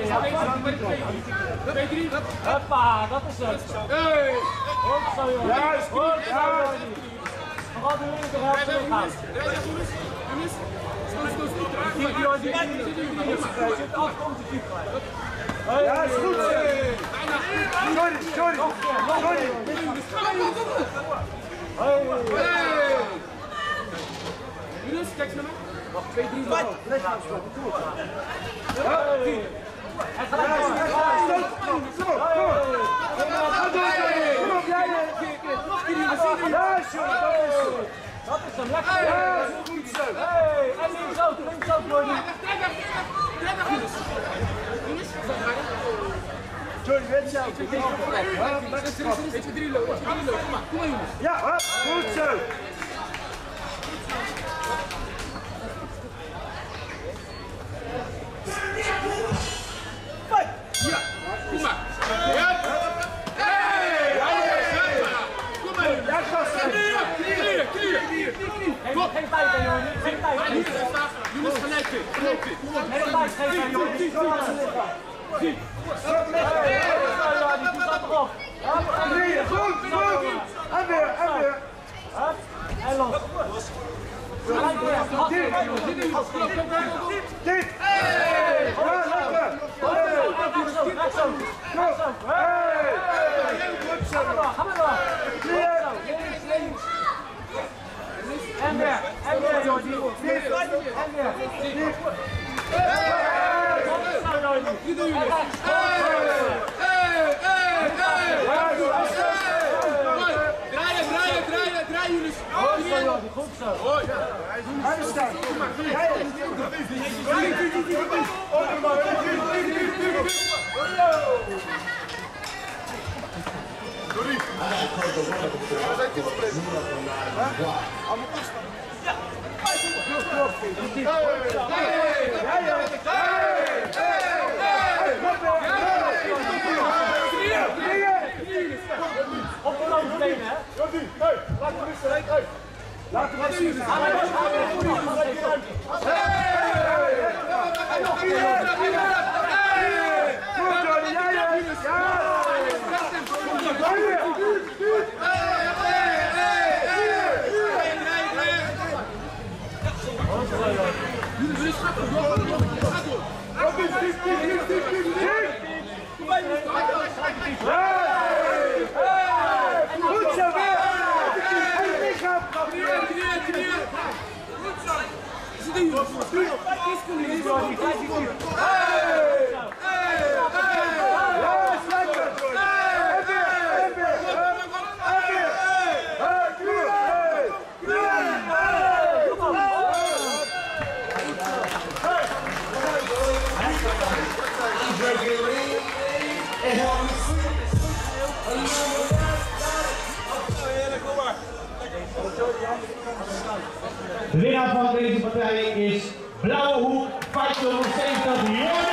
Hoppa, dat is het. Goed zo, jongen. Goed zo, jongen. We gaan de linkerhelft teruggaan. Zit af, komt de keeper. Ja, is goed. Sorry. Jongens, kijk naar mij. Nog 2-3 minuten. Hij gaat dat is hem, lekker! Ja, goed zo! En links ook, Jordi! Jordi, weet je ook? Kom maar, jongens! Ja, goed zo! Ja, kom maar! Geen tijd, jongen. Geen tijd. Jongens, gelijk weer. Geen tijd, geen tijd, jongen. Zie. Die doet dat erop. Goed. En weer. En los. Gelijk weer. Dit. Ga maar door. Links. En weer, Jordi. En weer. Draai jullie. Goed zo. Laten we zien. De winnaar van deze partij is Blauwe Hoek 570.